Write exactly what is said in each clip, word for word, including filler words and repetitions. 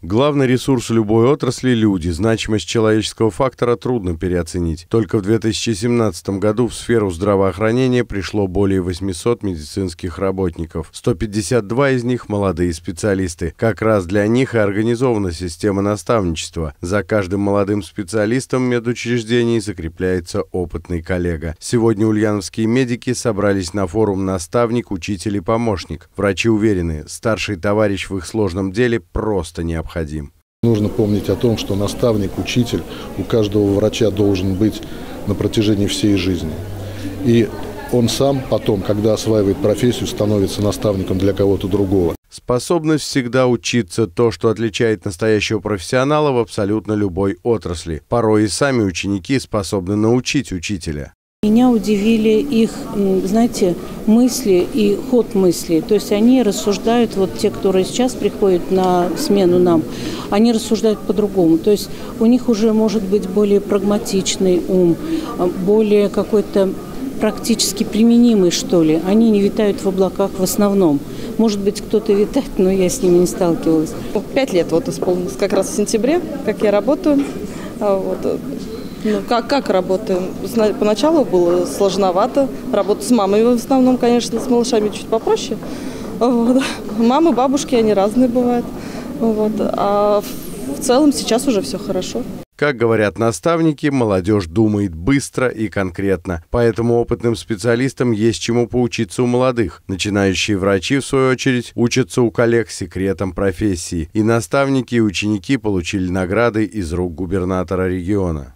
Главный ресурс любой отрасли – люди. Значимость человеческого фактора трудно переоценить. Только в две тысячи семнадцатом году в сферу здравоохранения пришло более восьмисот медицинских работников. сто пятьдесят два из них – молодые специалисты. Как раз для них и организована система наставничества. За каждым молодым специалистом в медучреждении закрепляется опытный коллега. Сегодня ульяновские медики собрались на форум «Наставник, учитель и помощник». Врачи уверены, старший товарищ в их сложном деле просто необходим. Нужно помнить о том, что наставник, учитель у каждого врача должен быть на протяжении всей жизни. И он сам потом, когда осваивает профессию, становится наставником для кого-то другого. Способность всегда учиться – то, что отличает настоящего профессионала в абсолютно любой отрасли. Порой и сами ученики способны научить учителя. Меня удивили их, знаете, мысли и ход мысли. То есть они рассуждают, вот те, которые сейчас приходят на смену нам, они рассуждают по-другому. То есть у них уже может быть более прагматичный ум, более какой-то практически применимый, что ли. Они не витают в облаках в основном. Может быть, кто-то витает, но я с ними не сталкивалась. Пять лет вот исполнилось как раз в сентябре, как я работаю. Вот. Ну, как, как работаем? Поначалу было сложновато. Работа с мамой в основном, конечно, с малышами чуть попроще. Вот. Мамы, бабушки, они разные бывают. Вот. А в целом сейчас уже все хорошо. Как говорят наставники, молодежь думает быстро и конкретно. Поэтому опытным специалистам есть чему поучиться у молодых. Начинающие врачи, в свою очередь, учатся у коллег секретам профессии. И наставники, и ученики получили награды из рук губернатора региона.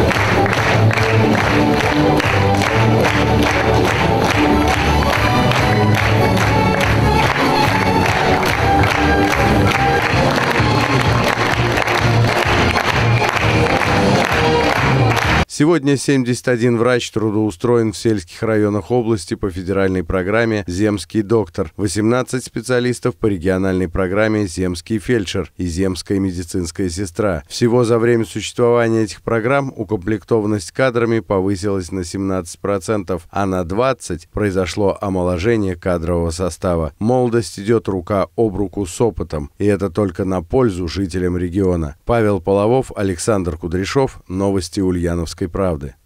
Сегодня семьдесят один врач трудоустроен в сельских районах области по федеральной программе «Земский доктор», восемнадцать специалистов по региональной программе «Земский фельдшер» и «Земская медицинская сестра». Всего за время существования этих программ укомплектованность кадрами повысилась на семнадцать процентов, а на двадцать процентов произошло омоложение кадрового состава. Молодость идет рука об руку с опытом, и это только на пользу жителям региона. Павел Половов, Александр Кудряшов. Новости Ульяновской правды.